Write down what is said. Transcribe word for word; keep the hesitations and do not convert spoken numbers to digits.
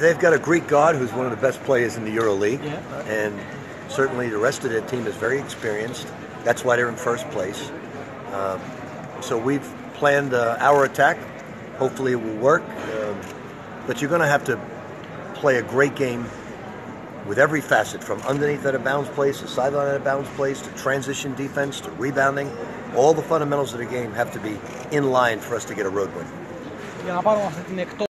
they've got a Greek god who's one of the best players in the EuroLeague, Yeah. and certainly the rest of their team is very experienced. That's why they're in first place. Um, so we've planned uh, our attack. Hopefully it will work. Um, but you're going to have to play a great game with every facet, from underneath at a bounce place, to sideline at a bounce place, to transition defense, to rebounding. All the fundamentals of the game have to be in line for us to get a road win. Για να πάρουμε αυτή την εκτός